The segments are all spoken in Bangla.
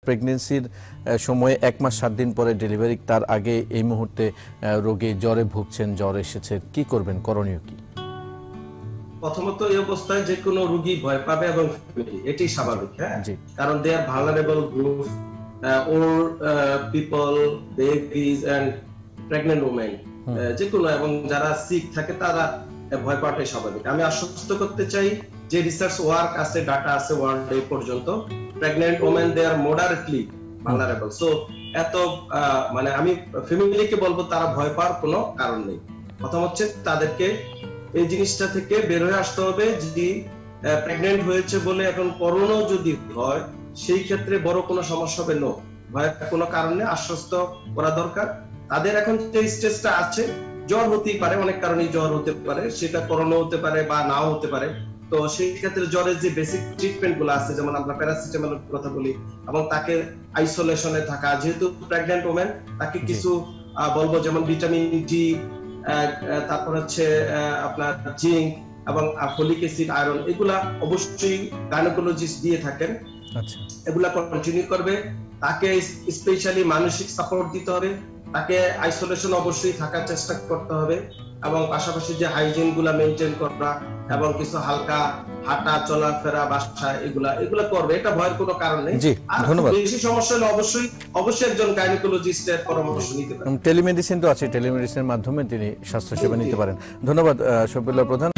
প্রেগন্যান্সির সময়ে 1 মাস 7 দিন পরে ডেলিভারি, তার আগে এই মুহূর্তে রোগী জ্বরে ভুগছেন, জ্বর এসেছে, কি করবেন, করণীয় কি? প্রথমত এই অবস্থায় যে কোনো রোগী ভয় পাবে এবং এটি স্বাভাবিক, হ্যাঁ, কারণ they are vulnerable group or people, babies and pregnant women, যে কোনো, এবং যারা সিক থাকে তারা ভয় পাওয়াটাই স্বাভাবিক। আমি আশ্বস্ত করতে চাই যে রিসার্চ ওয়ার্ক আছে, ডাটা আছে ওয়ার্ল্ড এই পর্যন্ত, pregnant women they are moderately vulnerable. So এত মানে আমি ফ্যামিলিকে বলবো তারা ভয় পাওয়ার কোনো কারণ নেই। প্রথম হচ্ছে তাদেরকে এই জিনিসটা থেকে বের হয়ে আসতে হবে। যদি প্রেগন্যান্ট হয়েছে বলে এখন করোনাও যদি হয়, সেই ক্ষেত্রে বড় কোনো সমস্যা হবে না, ভয়ের কোনো কারণে আশ্বস্ত করা দরকার। তাদের এখন যে স্টেজটা আছে, জ্বর হতেই পারে, অনেক কারণেই জ্বর হতে পারে, সেটা করোনা হতে পারে বা নাও হতে পারে। তো সেই ক্ষেত্রে জ্বরের যে বেসিক ট্রিটমেন্ট গুলো আছে, যেমন আমরা প্যারাসিটামলের কথা বলি, এবং তাকে আইসোলেশনে থাকা, যেহেতু প্রেগন্যান্ট ওমেন, তাকে কিছু বলবো যেমন ভিটামিন ডি, তারপর হচ্ছে আপনার জিঙ্ক এবং ফলিক অ্যাসিড, আয়রন, এগুলা অবশ্যই গাইনোকোলজিস্ট দিয়ে থাকেন। আচ্ছা, এগুলা কন্টিনিউ করবে। তাকে স্পেশালি মানসিক সাপোর্ট দিতে হবে, তাকে আইসোলেশন অবশ্যই থাকার চেষ্টা করতে হবে, এবং পাশাপাশি যে হাইজিন গুলা মেনটেন করা এবং কিছু হালকা হাঁটা চলাফেরা বাসায় এগুলা করবে। এটা ভয়ের কোনো কারণ নেই। আর বেশি সমস্যা হলে অবশ্যই একজন গাইনোকোলজিস্টের পরামর্শ নিতে পারেন। টেলিমেডিসিন তো আছে, টেলিমেডিসিনের মাধ্যমে তিনি স্বাস্থ্যসেবা নিতে পারেন। ধন্যবাদ শফিউল্লাহ প্রধান।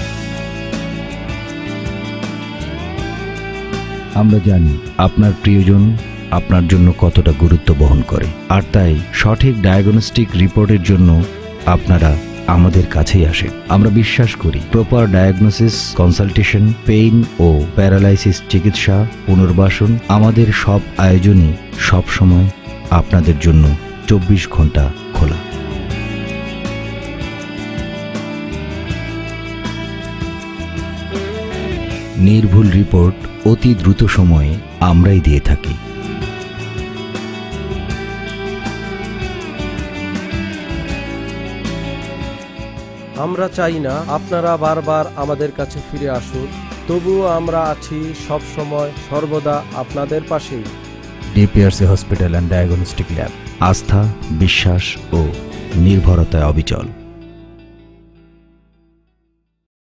আমরা জানি আপনার প্রিয়জন আপনার জন্য কতটা গুরুত্ব বহন করে, আর তাই সঠিক ডায়াগনস্টিক রিপোর্টের জন্য আপনারা আমাদের কাছেই আসেন। আমরা বিশ্বাস করি প্রপার ডায়াগনোসিস, কনসালটেশন, পেইন ও প্যারালাইসিস চিকিৎসা, পুনর্বাসন, আমাদের সব আয়োজনই সবসময় আপনাদের জন্য 24 ঘন্টা খোলা। নির্ভুল রিপোর্ট অতি দ্রুত সময়ে আমরাই দিয়ে থাকি। আমরা চাই না আপনারা বারবার আমাদের কাছে ফিরে আসুন, তবুও আমরা আছি সব সময় সর্বদা আপনাদের পাশেই। DPRC hospital and diagnostic lab, আস্থা, বিশ্বাস ও নির্ভরতায় অবিচল।